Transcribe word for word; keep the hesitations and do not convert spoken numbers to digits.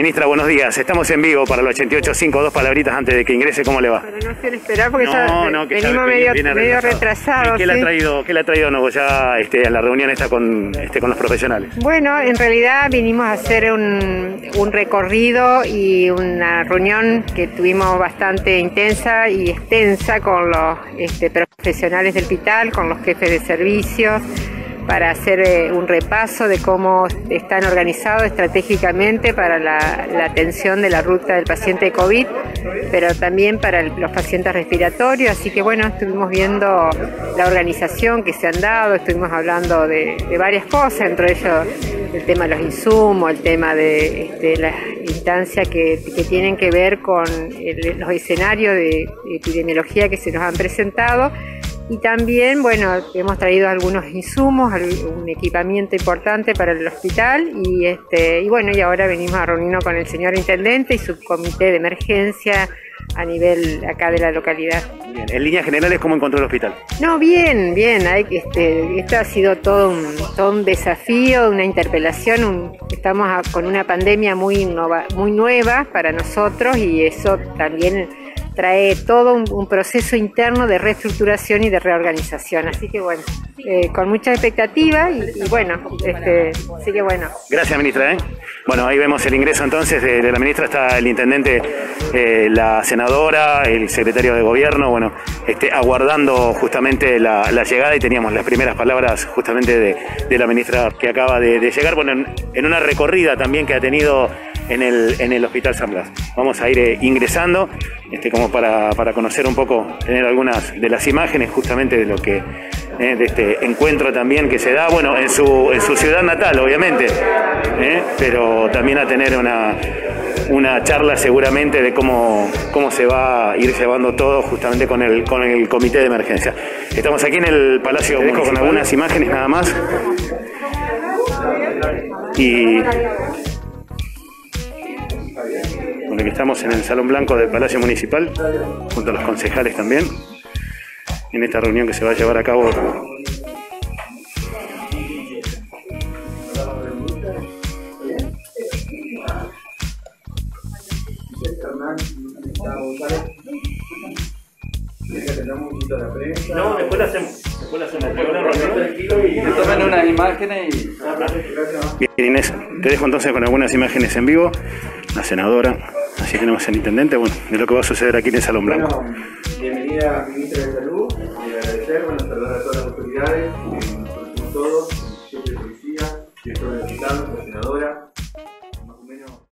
Ministra, buenos días. Estamos en vivo para el ochenta y ocho cinco, dos palabritas antes de que ingrese. ¿Cómo le va? Para no hacer esperar porque no, ya no, que venimos ya medio, viene medio retrasado. retrasados. ¿Qué, ¿sí? le ha traído, ¿Qué le ha traído nuevo ya este, a la reunión esta con, este, con los profesionales? Bueno, en realidad vinimos a hacer un, un recorrido y una reunión que tuvimos bastante intensa y extensa con los este, profesionales del hospital, con los jefes de servicios, para hacer eh, un repaso de cómo están organizados estratégicamente para la, la atención de la ruta del paciente de COVID, pero también para el, los pacientes respiratorios. Así que bueno, estuvimos viendo la organización que se han dado, estuvimos hablando de, de varias cosas, entre ellos el tema de los insumos, el tema de este, las instancias que, que tienen que ver con el, los escenarios de epidemiología que se nos han presentado. Y también, bueno, hemos traído algunos insumos, un equipamiento importante para el hospital y, este, y bueno, y ahora venimos a reunirnos con el señor intendente y su comité de emergencia a nivel acá de la localidad. Bien. En líneas generales, ¿cómo encontró el hospital? No, bien, bien. Hay, este, esto ha sido todo un, todo un desafío, una interpelación. Un, estamos a, con una pandemia muy, nova, muy nueva para nosotros y eso también trae todo un, un proceso interno de reestructuración y de reorganización. Así que bueno, eh, con mucha expectativa y, y bueno, este, así que bueno. Gracias, ministra. ¿eh? Bueno, ahí vemos el ingreso entonces de, de la ministra. Está el intendente, eh, la senadora, el secretario de gobierno, bueno, este, aguardando justamente la, la llegada, y teníamos las primeras palabras justamente de, de la ministra que acaba de, de llegar, bueno, en, en una recorrida también que ha tenido en el, en el Hospital San Blas. Vamos a ir eh, ingresando, este, como para, para conocer un poco, tener algunas de las imágenes justamente de lo que, eh, de este encuentro también que se da, bueno, en su, en su ciudad natal, obviamente, eh, pero también a tener una, una charla seguramente de cómo, cómo se va a ir llevando todo justamente con el, con el comité de emergencia. Estamos aquí en el Palacio Municipal con algunas imágenes nada más. Y bueno, que estamos en el Salón Blanco del Palacio Municipal, junto a los concejales también, en esta reunión que se va a llevar a cabo. No, después la hacemos. Después la hacemos. Que tomen unas imágenes y... Bien, Inés, te dejo entonces con algunas imágenes en vivo. La senadora, así tenemos al intendente, bueno, de lo que va a suceder aquí en el Salón Blanco. Bueno, bienvenida, ministra de Salud, y agradecer, bueno, saludar a todas las autoridades.